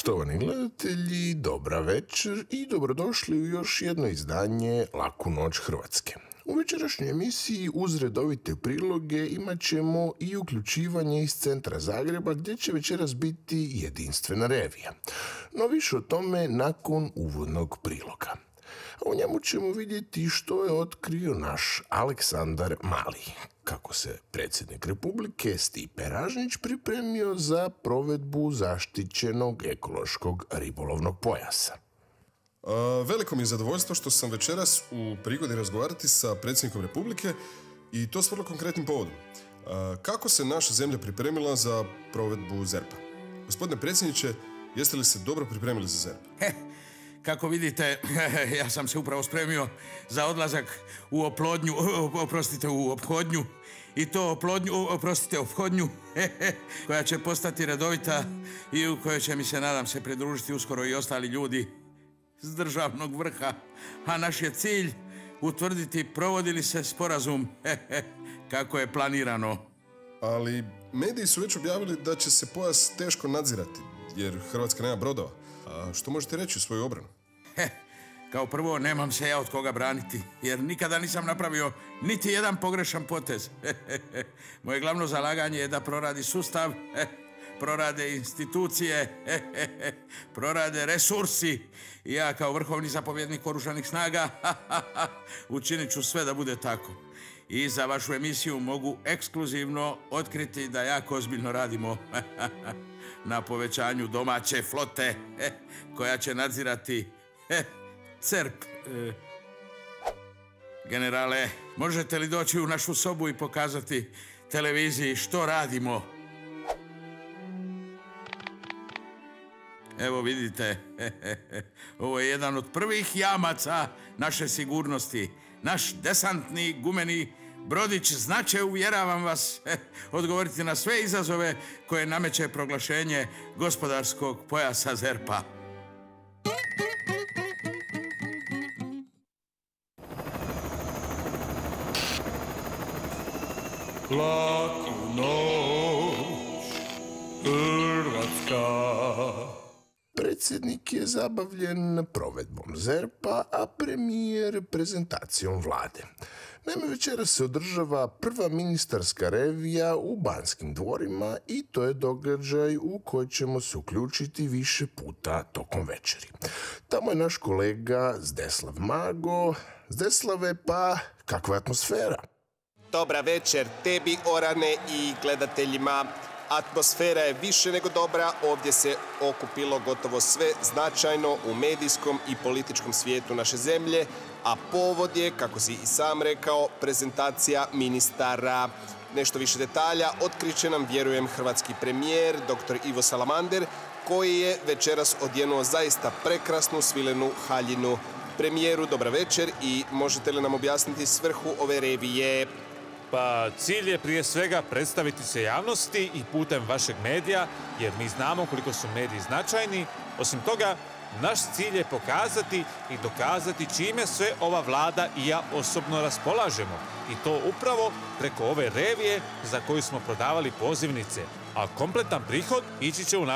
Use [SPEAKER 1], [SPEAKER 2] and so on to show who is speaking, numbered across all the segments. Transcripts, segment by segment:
[SPEAKER 1] Štovani gledatelji, dobra večer i dobrodošli u još jedno izdanje Laku noć Hrvatske. U večerašnjoj emisiji uz redovite priloge imat ćemo i uključivanje iz centra Zagreba gdje će večeras biti jedinstvena revija. No više o tome nakon uvodnog priloga. U njemu ćemo vidjeti što je otkrio naš Aleksandar Mali, kako se predsjednik Republike Stipe Ražnić pripremio za provedbu zaštićenog ekološkog ribolovnog pojasa.
[SPEAKER 2] Veliko mi je zadovoljstvo što sam večeras u prigodi razgovarati sa predsjednikom Republike i to s vrlo konkretnim povodom. Kako se naša zemlja pripremila za provedbu ZERP-a? Gospodine predsjedniče, jeste li se dobro pripremili za ZERP?
[SPEAKER 3] Kako vidite, ja sam se upravo spremio za odlazak u ophodnju. I to ophodnju, koja će postati redovita i u kojoj će mi se, nadam se, pridružiti uskoro i ostali ljudi s državnog vrha. A naš je cilj utvrditi provodi li se sporazum kako je planirano.
[SPEAKER 2] Ali mediji su već objavili da će se pojas teško nadzirati, jer Hrvatska nema brodova. A što možete reći u svoju obranu?
[SPEAKER 3] Kao prvo, nemam se ja od koga braniti, jer nikada nisam napravio niti jedan pogrešan potez. Moje glavno zalaganje je da proradi sustav, prorade institucije, prorade resursi. I ja kao vrhovni zapovjednik oružanih snaga učinit ću sve da bude tako. I za vašu emisiju mogu ekskluzivno otkriti da jako ozbiljno radimo na povećanju domaće flote koja će nadzirati CERP. Generale, možete li doći u našu sobu i pokazati televiziji što radimo? Evo vidite, ovo je jedan od prvih jamaca naše sigurnosti. Naš desantni gumeni brodić znače, uvjeravam vas, odgovoriti na sve izazove koje nameće proglašenje gospodarskog pojasa ZERP-a.
[SPEAKER 4] Laku noć, Hrvatska.
[SPEAKER 1] Predsjednik je zabavljen provedbom ZERP-a, a premijer prezentacijom vlade. Naime, večera se održava prva ministarska revija u Banskim dvorima i to je događaj u koji ćemo se uključiti više puta tokom večeri. Tamo je naš kolega Zdeslav Mago. Zdeslave, pa kakva je atmosfera?
[SPEAKER 5] Dobra večer tebi, Orane, i gledateljima. Atmosfera je više nego dobra, ovdje se okupilo gotovo sve značajno u medijskom i političkom svijetu naše zemlje, a povod je, kako si i sam rekao, prezentacija ministara. Nešto više detalja otkriće nam, vjerujem, hrvatski premijer, dr. Ivo Salamander, koji je večeras odjenuo zaista prekrasnu svilenu haljinu. Premijeru, dobra večer i možete li nam objasniti svrhu ove revije?
[SPEAKER 4] Pa cilj je prije svega predstaviti se javnosti i putem vašeg medija, jer mi znamo koliko su mediji značajni. Osim toga, naš cilj je pokazati i dokazati čime sve ova vlada i ja osobno raspolažemo. I to upravo preko ove revije za koju smo prodavali pozivnice. A kompletan prihod ići će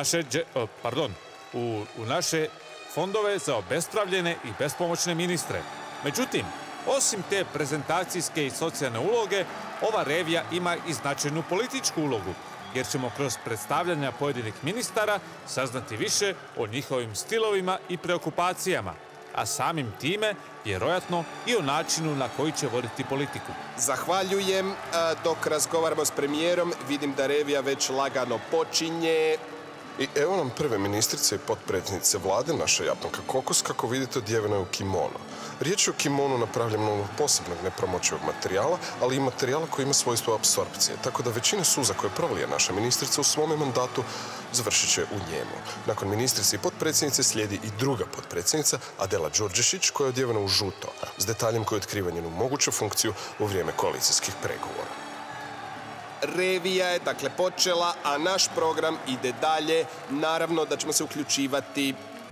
[SPEAKER 4] u naše fondove za obespravljene i bespomoćne ministre. Međutim, osim te prezentacijske i socijalne uloge, ova revija ima i značajnu političku ulogu, jer ćemo kroz predstavljanja pojedinih ministara saznati više o njihovim stilovima i preokupacijama, a samim time, vjerojatno, i o načinu na koji će voditi politiku.
[SPEAKER 5] Zahvaljujem. Dok razgovaramo s premijerom, vidim da revija već lagano počinje.
[SPEAKER 2] I evo nam prve ministrice i potpredsjednice vlade, naša Japanka Kokos, kako vidite, odjevena je u kimono. Riječ je o kimonu napravljenom od posebnog nepromoćivog materijala, ali i materijala koji ima svojstvo apsorpcije, tako da većina suza koje prolije naša ministrica u svome mandatu završit će u njemu. Nakon ministrice i potpredsjednice slijedi i druga potpredsjednica, Adela Đurđešić, koja je odjevena u žuto, s detaljem koji otkriva njenu moguću funkciju u vrijeme koalicijskih pregovora.
[SPEAKER 5] Revija je dakle počela, a naš program ide dalje. Naravno da ćemo se uključivati.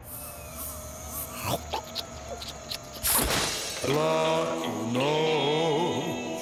[SPEAKER 4] Laku noć,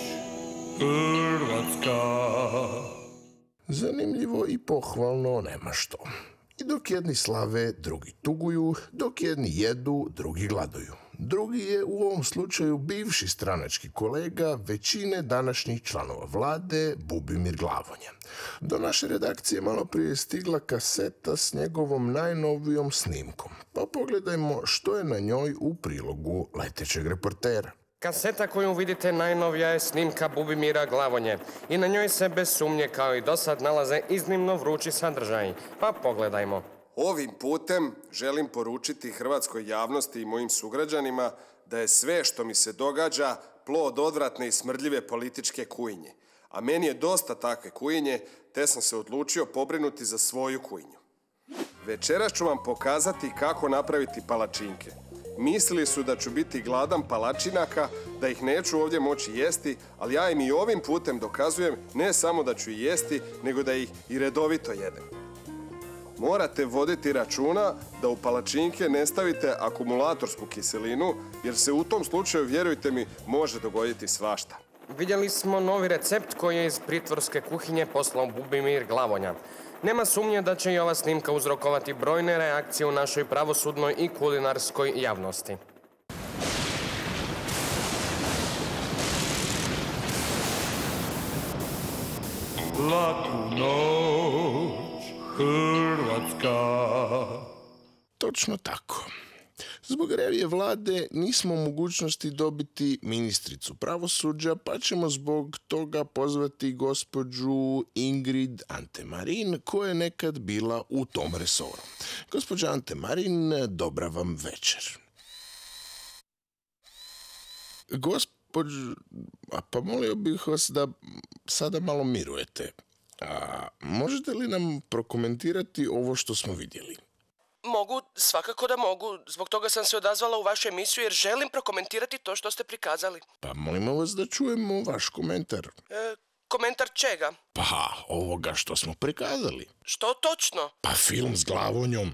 [SPEAKER 4] Hrvatska.
[SPEAKER 1] Zanimljivo i pohvalno nema što. I dok jedni slave, drugi tuguju, dok jedni jedu, drugi gladuju. Drugi je u ovom slučaju bivši stranački kolega većine današnjih članova vlade, Bubimir Glavonja. Do naše redakcije malo prije je stigla kaseta s njegovom najnovijom snimkom. Pa pogledajmo što je na njoj u prilogu letećeg reportera.
[SPEAKER 6] Kaseta koju vidite najnovija je snimka Bubimira Glavonje i na njoj se bez sumnje kao i dosad nalaze iznimno vrući sadržaji. Pa pogledajmo.
[SPEAKER 5] Ovim putem želim poručiti hrvatskoj javnosti i mojim sugrađanima da je sve što mi se događa plod odvratne i smrdljive političke kujnje. A meni je dosta takve kujnje, te sam se odlučio pobrinuti za svoju kujnju. Večeras ću vam pokazati kako napraviti palačinke. Mislili su da ću biti gladan palačinaka, da ih neću ovdje moći jesti, ali ja im i ovim putem dokazujem ne samo da ću ih jesti, nego da ih i redovito jedem. Morate voditi računa da u palačinke ne stavite akumulatorsku kiselinu, jer se u tom slučaju, vjerujte mi, može dogoditi svašta.
[SPEAKER 6] Vidjeli smo novi recept koji je iz pritvorske kuhinje poslao Bubimir Glavonja. Nema sumnje da će i ova snimka uzrokovati brojne reakcije u našoj pravosudnoj i kulinarskoj javnosti.
[SPEAKER 7] Laku noć, Hrvatska.
[SPEAKER 1] Točno tako. Zbog revije vlade nismo u mogućnosti dobiti ministricu pravosuđa, pa ćemo zbog toga pozvati gospođu Ingrid Antemarin, koja je nekad bila u tom resoru. Gospođa Antemarin, dobra vam večer. Pa molio bih vas da sada malo mirujete. Možete li nam prokomentirati ovo što smo vidjeli?
[SPEAKER 8] Mogu, svakako da mogu. Zbog toga sam se odazvala u vašu emisiju jer želim prokomentirati to što ste prikazali.
[SPEAKER 1] Pa molimo vas da čujemo vaš komentar.
[SPEAKER 8] Komentar čega?
[SPEAKER 1] Pa ovoga što smo prikazali.
[SPEAKER 8] Što točno?
[SPEAKER 1] Pa film s Glavonjom.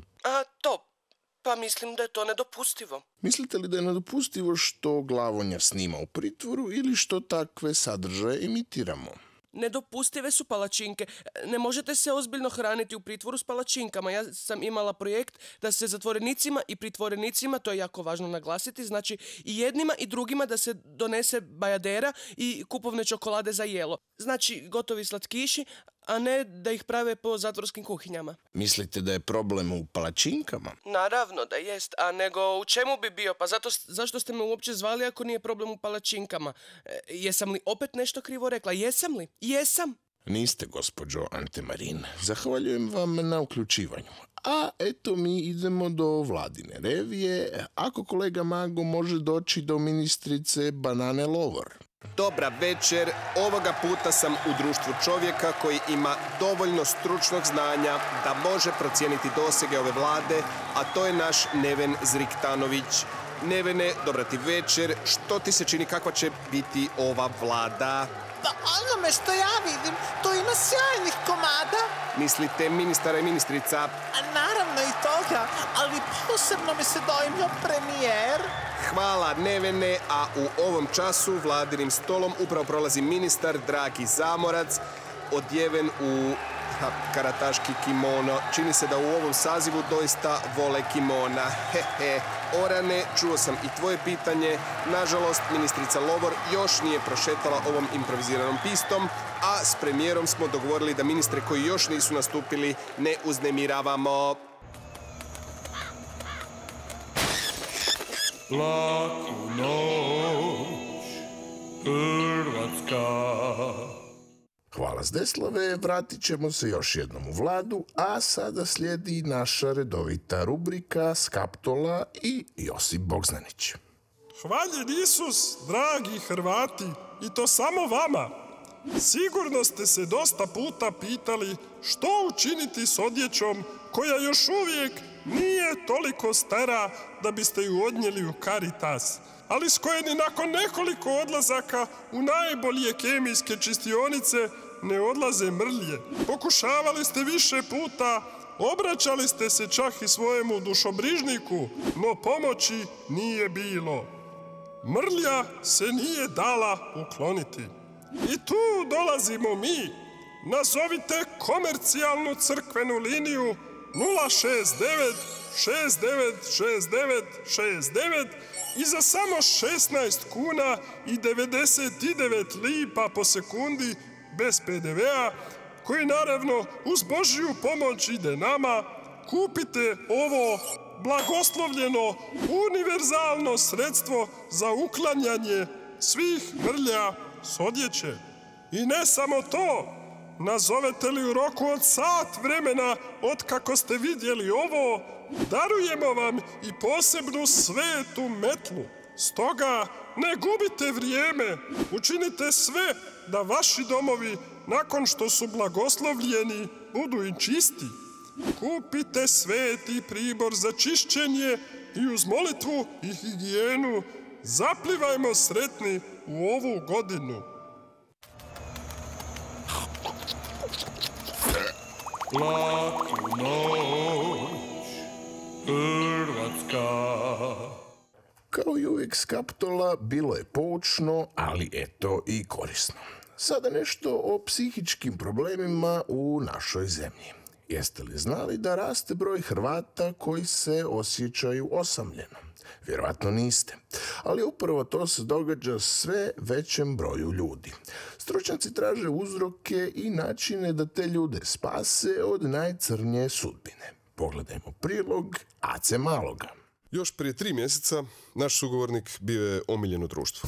[SPEAKER 8] Pa mislim da je to nedopustivo.
[SPEAKER 1] Mislite li da je nedopustivo što Glavonja snima u pritvoru ili što takve sadržaje emitiramo?
[SPEAKER 8] Nedopustive su palačinke. Ne možete se ozbiljno hraniti u pritvoru s palačinkama. Ja sam imala projekt da se zatvorenicima i pritvorenicima, to je jako važno naglasiti, znači i jednima i drugima da se donese bajadera i kupovne čokolade za jelo. Znači gotovi slatkiši, a ne da ih prave po zatvorskim kuhinjama.
[SPEAKER 1] Mislite da je problem u palačinkama?
[SPEAKER 8] Naravno da jest, a nego u čemu bi bio? Pa zašto ste me uopće zvali ako nije problem u palačinkama? Jesam li opet nešto krivo rekla? Jesam li? Jesam.
[SPEAKER 1] Niste, gospođo Antemarin. Zahvaljujem vam na uključivanju. A eto mi idemo do vladine revije. Ako kolega Mago može doći do ministrice Banane Lovor.
[SPEAKER 5] Dobra večer, ovoga puta sam u društvu čovjeka koji ima dovoljno stručnog znanja da može procijeniti dosege ove vlade, a to je naš Neven Zriktanović. Nevene, dobra ti večer, što ti se čini kakva će biti ova vlada?
[SPEAKER 9] Pa onome što ja vidim, to ima sjajnih komada.
[SPEAKER 5] Mislite ministara i ministrica?
[SPEAKER 9] A naravno i toga, ali posebno mi se dojmio premijer.
[SPEAKER 5] Hvala Nevene, a u ovom času vladinim stolom upravo prolazi ministar Dragi Zamorac, odjeven u karataški kimono. Čini se da u ovom sazivu doista vole kimona. Orane, čuo sam i tvoje pitanje. Nažalost, ministrica Lovor još nije prošetala ovom improviziranom pistom, a s premijerom smo dogovorili da ministre koji još nisu nastupili ne uznemiravamo.
[SPEAKER 7] Laku noć, Hrvatska.
[SPEAKER 1] Hvala Zdeslave, vratit ćemo se još jednom u vladu, a sada slijedi naša redovita rubrika Skaptola i Josip Bogznanić.
[SPEAKER 7] Hvaljen Isus, dragi Hrvati, i to samo vama. Sigurno ste se dosta puta pitali što učiniti s odjećom koja još uvijek nije toliko stara da biste ju odnijeli u Caritas, ali s koje ni nakon nekoliko odlazaka u najbolje kemijske čistionice ne odlaze mrlje. Pokušavali ste više puta, obraćali ste se čak i svojemu dušobrižniku, no pomoći nije bilo. Mrlja se nije dala ukloniti. I tu dolazimo mi. Nazovite komercijalnu crkvenu liniju 069 6969 69 i za samo 16 kuna i 99 lipa po sekundi bez PDV-a, koji naravno uz Božju pomoć ide nama, kupite ovo blagoslovljeno univerzalno sredstvo za uklanjanje svih mrlja s odjeće. I ne samo to, nazovete li u roku od sat vremena od kako ste vidjeli ovo, darujemo vam i posebnu svetu metlu. Stoga ne gubite vrijeme, učinite sve da vaši domovi, nakon što su blagoslovljeni, budu i čisti. Kupite sveti pribor za čišćenje i uz molitvu i higijenu zaplivajmo sretni u ovu godinu.
[SPEAKER 10] Laku noć, Hrvatska.
[SPEAKER 1] Kao i uvijek s Kaptola bilo je poučno, ali eto i korisno. Sada nešto o psihičkim problemima u našoj zemlji. Jeste li znali da raste broj Hrvata koji se osjećaju osamljeno? Vjerojatno niste, ali upravo to se događa sve većem broju ljudi. Stručnjaci traže uzroke i načine da te ljude spase od najcrnje sudbine. Pogledajmo prilog Ace Maloga.
[SPEAKER 2] Još prije 3 mjeseca naš sugovornik bio je omiljen u društvu.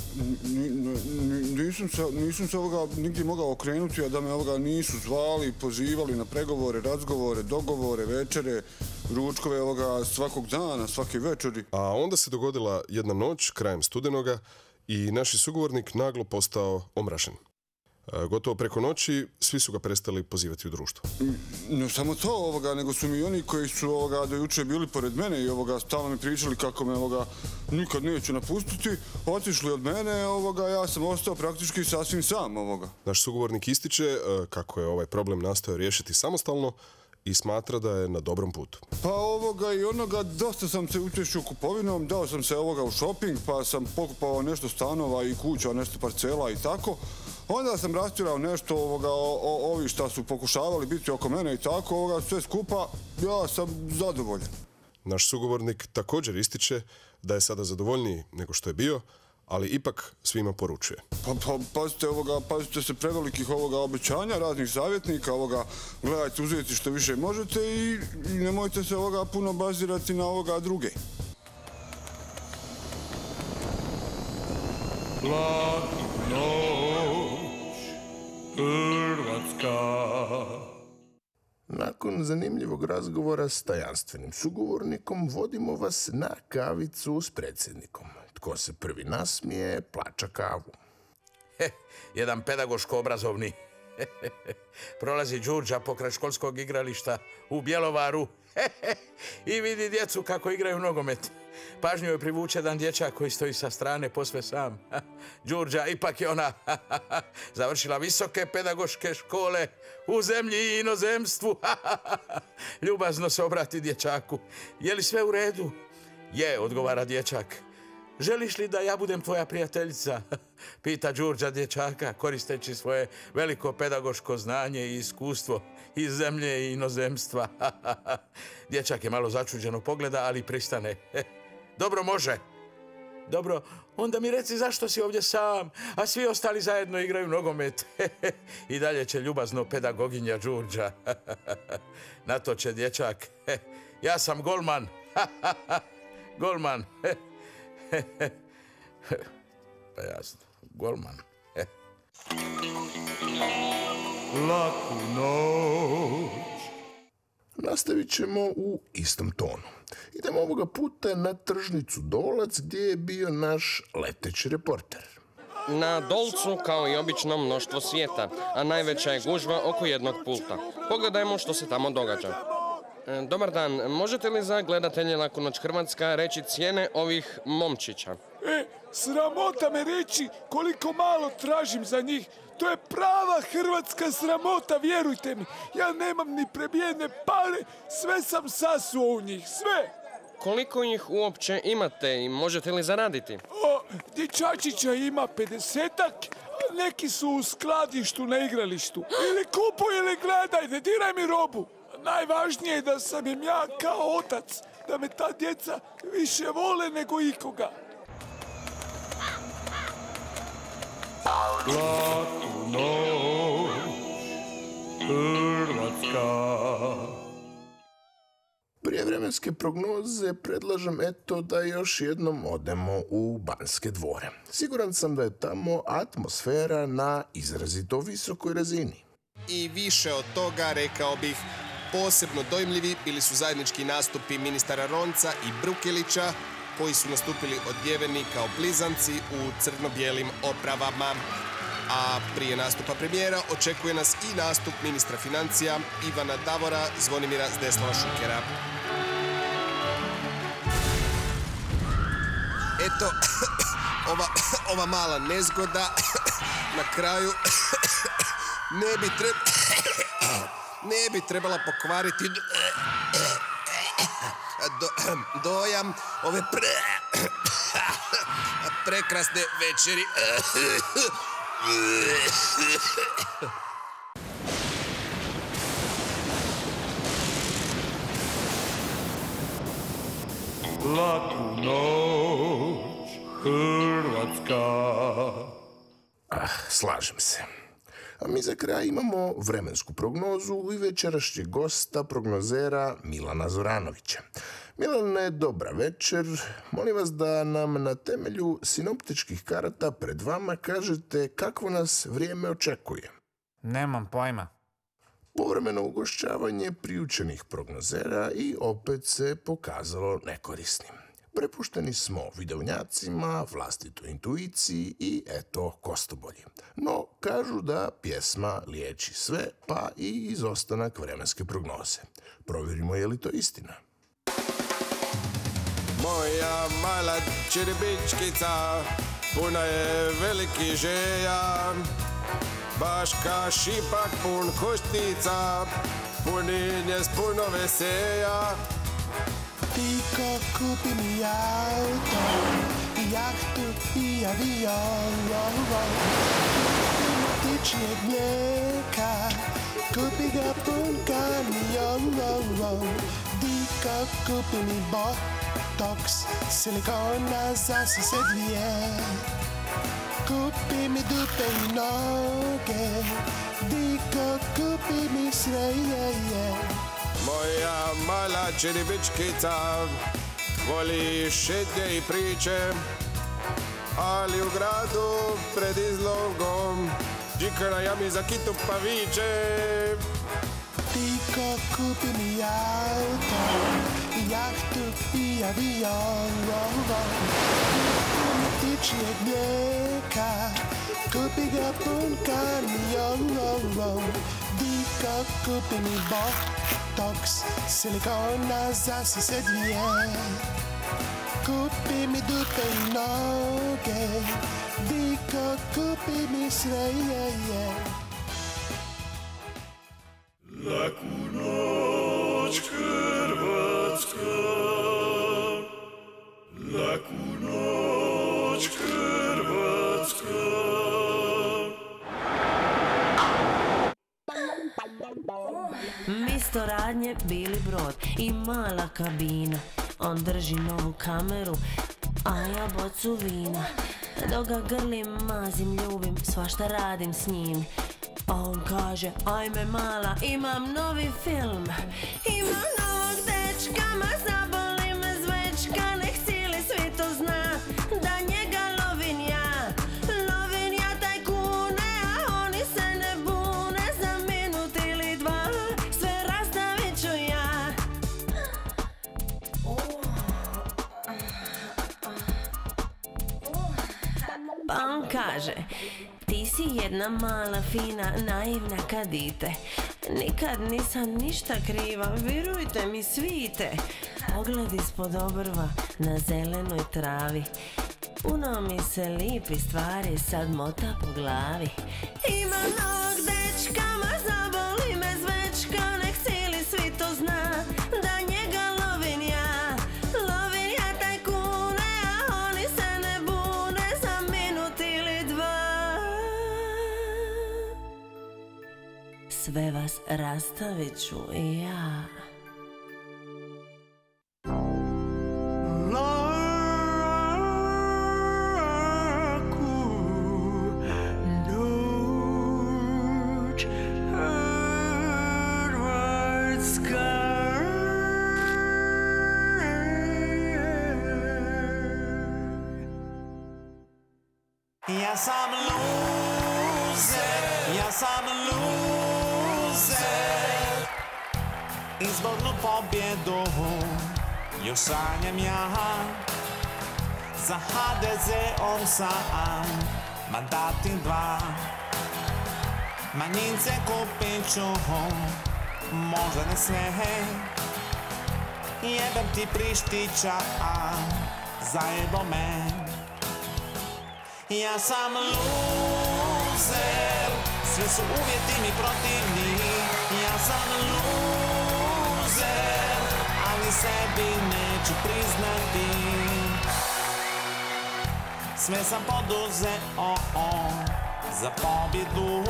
[SPEAKER 11] Nisam se nigdje mogao okrenuti, a da me nisu zvali, pozivali na pregovore, razgovore, dogovore, večere, ručkove svakog dana, svake večeri.
[SPEAKER 2] A onda se dogodila jedna noć krajem studenoga i naš je sugovornik naglo postao omražen. Gotovo preko noći svi su ga prestali pozivati u društvo.
[SPEAKER 11] Ne samo to, nego su mi oni koji su do juče bili pored mene i stalno mi pričali kako me nikad neću napustiti, otišli od mene, ja sam ostao praktički sasvim sam.
[SPEAKER 2] Naš sugovornik ističe kako je ovaj problem nastojao riješiti samostalno i smatra da je na dobrom putu.
[SPEAKER 11] Pa i dosta sam se utješio kupovinom, dao sam se u shopping, pa sam pokupao nešto stanova i kuća, nešto parcela i tako. Onda sam rastirao nešto ovi šta su pokušavali biti oko mene i tako, sve skupa, ja sam zadovoljan.
[SPEAKER 2] Naš sugovornik također ističe da je sada zadovoljniji nego što je bio, ali ipak svima poručuje.
[SPEAKER 11] Pazite se prevelikih obećanja, raznih savjetnika, gledajte uzeti što više možete i nemojte se puno bazirati na druge.
[SPEAKER 10] Laku noć, Hrvatska.
[SPEAKER 1] Nakon zanimljivog razgovora s tajanstvenim sugovornikom vodimo vas na kavicu s predsjednikom. Tko se prvi nasmije, plaća kavu.
[SPEAKER 3] Jedan pedagoško-obrazovni. Prolazi Đurđa pokraj školskog igrališta u Bjelovaru i vidi djecu kako igraju nogomet. Pažnju joj privuče jedan dječak koji stoji sa strane posve sam. Đurđa, ipak je ona završila visoke pedagoške škole u zemlji i inozemstvu. Ljubazno se obrati dječaku. Je li sve u redu? Je, odgovara dječak. Želiš li da ja budem tvoja prijateljica? Pita Đurđa dječaka, koristeći svoje veliko pedagoško znanje i iskustvo iz zemlje i inozemstva. Dječak je malo začuđeno pogleda, ali pristane. Dobro, može. Dobro, onda mi reci zašto si ovdje sam, a svi ostali zajedno igraju nogomet. I dalje će ljubazno pedagoginja Đurđa. Na to će dječak. Ja sam golman. Golman. Pa jasno, golman.
[SPEAKER 10] Laku noć.
[SPEAKER 1] Nastavit ćemo u istom tonu. Idemo ovoga puta na tržnicu Dolac gdje je bio naš leteći reporter.
[SPEAKER 6] Na Dolcu, kao i obično, mnoštvo svijeta, a najveća je gužva oko jednog pulta. Pogledajmo što se tamo događa. Dobar dan, možete li za gledatelje Laku noć Hrvatska reći cijene ovih momčića?
[SPEAKER 12] Sramota me reći koliko malo tražim za njih. To je prava hrvatska sramota, vjerujte mi. Ja nemam ni prebijene pare, sve sam sasuo u njih, sve.
[SPEAKER 6] Koliko ih uopće imate i možete li zaraditi?
[SPEAKER 12] Dječačića ima 50-ak, a neki su u skladištu na igralištu. Ili kupuj ili gledaj, ne diraj mi robu. najvažnije je da sam im ja kao otac, da me ta djeca više vole nego ikoga.
[SPEAKER 10] Laku noć, Hrvatska.
[SPEAKER 1] Prije vremenske prognoze predlažem da još jednom odemo u Banske dvore. Siguran sam da je tamo atmosfera na izrazito visokoj razini.
[SPEAKER 5] I više od toga, rekao bih, posebno dojmljivi bili su zajednički nastupi ministara Ronca i Brukelića, koji su nastupili odjeveni kao blizanci u crno-bijelim opravama. A prije nastupa premijera očekuje nas i nastup ministra financija Ivana Davora, Zvonimira Zdeslava Šukera. Eto, ova mala nezgoda na kraju ne bi trebala pokvariti dojam ove prekrasne večeri.
[SPEAKER 10] Laku noć, Hrvatska.
[SPEAKER 1] Slažem se. A mi za kraj imamo vremensku prognozu i večerašnjeg gosta, prognozera Milana Zoranovića. Milane, dobra večer. Molim vas da nam na temelju sinoptičkih karata pred vama kažete kakvo nas vrijeme očekuje.
[SPEAKER 13] Nemam pojma.
[SPEAKER 1] Povremeno ugošćavanje priučenih prognozera i opet se pokazalo nekorisnim. Prepušteni smo vidovnjacima, vlastitoj intuiciji i eto kostobolji. No, kažu da pjesma liječi sve, pa i izostanak vremenske prognoze. Provjerimo je li to istina.
[SPEAKER 5] Moja mala čiribičkica puna je veliki želja, baš ka šipak pun koštica, punin je s puno veselja.
[SPEAKER 14] Tiko, kupi mi auto, jahtu i avion, tičnjeg mlijeka, kupi ga pun kamion, Diko, kupi mi botoks, silikona za se dvije, kupi mi dupe i noge, Diko, kupi mi sve,
[SPEAKER 5] Moja mala čiribičkica voli šetnje i priče, ali u gradu pred izlogom džika na jami za kitu pa viče.
[SPEAKER 14] Tiko, kupi mi auto, jahtu i avion, kupi mi tičnjeg mlijeka, kupi ga pun kamion, Diko, kupi mi botoks, silikona za se dvije, kupi mi dupe i noge, Diko, kupi mi sve,
[SPEAKER 10] Laku noć, Hrvatska. Laku noć, Hrvatska.
[SPEAKER 15] Misto radnje bili brod i mala kabina. On drži novu kameru, a ja bocu vina. Dok ga grlim, mazim, ljubim, svašta radim s njim. A on kaže, ajme mala, imam novi film. Imam novog dečka, ma zaboli me zvečka. Nek cijeli svijet to zna, da njega lovim ja. Lovim ja tajkune, a oni se ne bune. Za minut ili dva, sve rastavit ću ja. Pa on kaže, ti si jedna mala, fina, naivna kadite. Nikad nisam ništa kriva, vjerujte mi svite. Pogled ispod obrva na zelenoj travi. Puno mi se lipi stvari sad mota po glavi. Imam novog dečka, ma zaboli me zvečka. Nek cijeli svijet to zna, da njega lovim ja. Lovim ja tajkune, a oni se ne bune. Za minut ili dva, sve vas rastavit ću ja.
[SPEAKER 9] Ja sam luzer, izbornu pobjedu još sanjam ja. Za HDZ-om sam mandati 2, manjince kupit ću, možda ne sve. Jebem ti Prištića, zajebo me. Ja sam luzer, svi su uvjeti mi protivni. Ja sam luzer, ali sebi neću priznati. Sve sam poduzeo za pobjedu.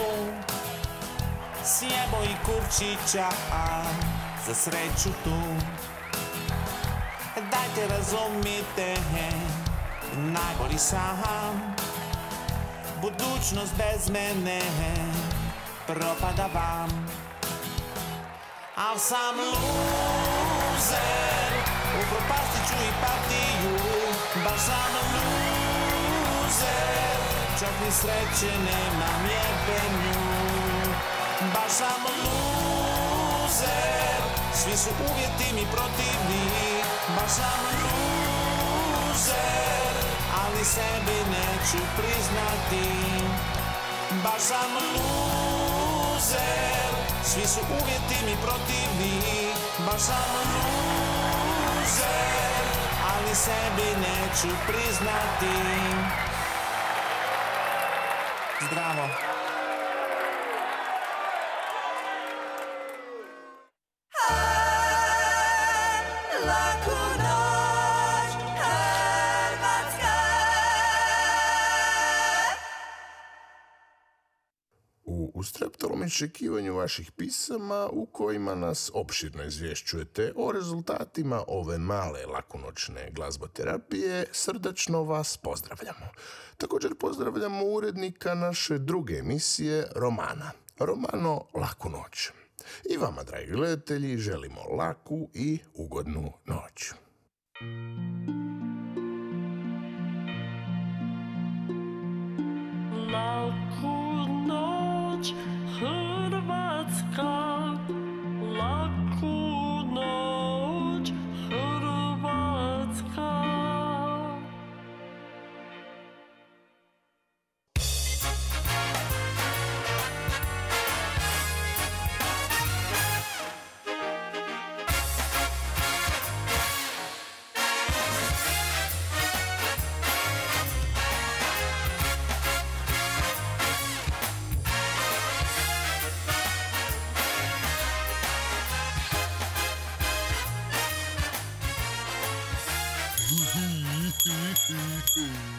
[SPEAKER 9] Sjebo i Kurčića, za sreću tu. Dajte razumite, najbolji sam. Budućnost bez mene propada vam. Al sam luzer, upropastit ću i partiju. Baš sam luzer, čak ni sreće nemam jebenju. Baš sam luzer, svi su uvjeti mi protivni. Baš sam luzer, ali sebi neću priznati. Baš sam luzer, svi su uvjeti mi protivni. Baš sam luzer, ali sebi neću priznati. Zdravo.
[SPEAKER 1] U streptalom iščekivanju vaših pisama u kojima nas opširno izvješćujete o rezultatima ove male lakunoćne glazboterapije, srdačno vas pozdravljamo. Također pozdravljamo urednika naše druge emisije Romano Laku noć. I vama, dragi gledatelji, želimo laku i ugodnu noć.
[SPEAKER 10] Laku noć, Hrvatska, laku noć, Hrvatska.
[SPEAKER 1] Mm-hmm.